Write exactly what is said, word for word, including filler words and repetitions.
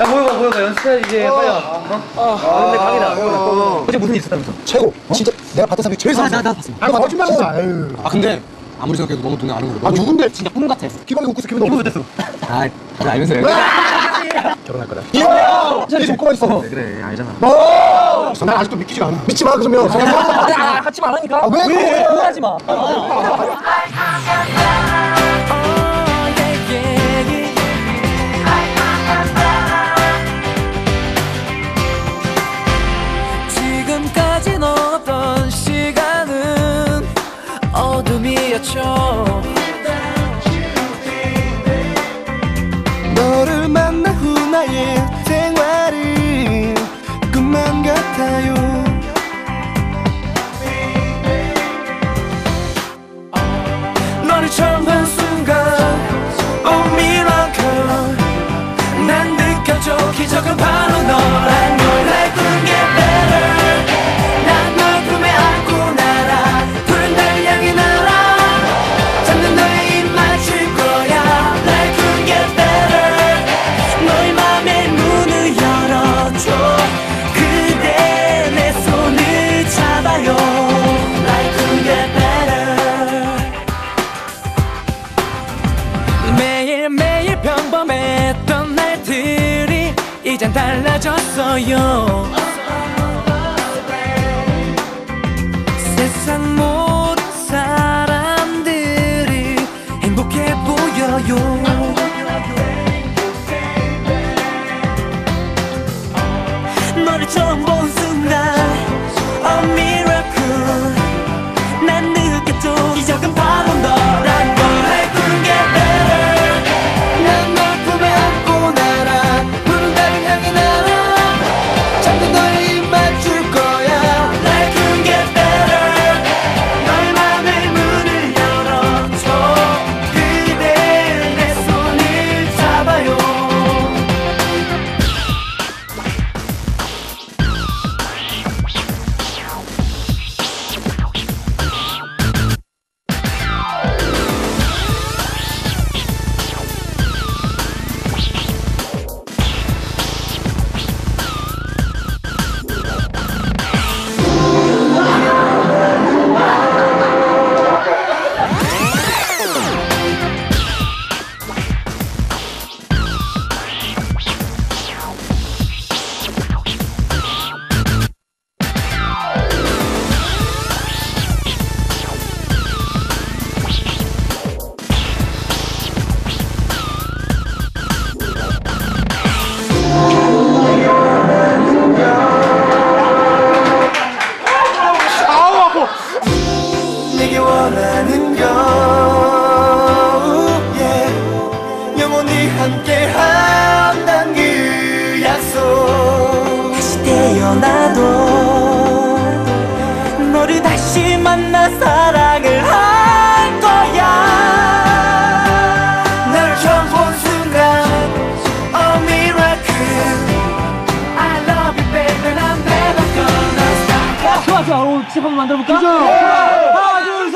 야 모여봐 모여봐 연습해야지 이제 빨리 와. 어? 아 근데 강이다. 어제 무슨 일 있었다면서? 최고. 진짜 내가 봤던 사람이 제일 나나 봤어. 아 거짓말 하지 마. 아 근데 아무리 생각해도 너무 동네 아는 거거든. 아 누군데? 진짜 꿈 같아. 기본이 웃고 있어. 기본이 기분 웃고 어땠어? 아 다들 알면서요. 결혼할 거다. 이야! 네 손꼽아 있어. 그래 알잖아. 어! 난 아직도 믿기지가 않아. 믿지 마 그러면. 아 같이 말하니까. 아, 왜? 왜? 하지 마. 지금까지 넣었던 시간은 어둠이었죠. 너를 만난 후 나의 생활은 꿈만 같아요. 너를 처음 본 순간 Oh miracle 난 느껴져 기적은 바로 너란 걸. Life will get better 난 널 품에 안고 날아 푸른 달 향해 날아 잡는 너의 입 맞출 거야. Life will get better 너의 맘의 문을 열어줘. 그대 내 손을 잡아요. Life will get better 매일매일 평범했던 날들이 이젠 달라졌어요. 세상 모든 사람들이 행복해 보여요. 너를 처음 본 순간 A miracle 난 느꼈죠 기적은 바로 너란 걸. Life will get better 난 널 품에 안고 날아 푸른 달을 향해 날아 잠든 너의 입 맞출 거야. Life will get better 너의 맘의 문을 열어줘. 그대 내 손을 잡아요. 내게 원하는 건 yeah. 영원히 함께 한단 그 약속. 다시 태어나도 너를 다시 만나 사랑을 할 거야. 너를 처음 본 순간 A miracle I love you baby I'm never gonna stop. 좋아 좋아 오늘 집 한번 만들어볼까? 하나 둘 셋.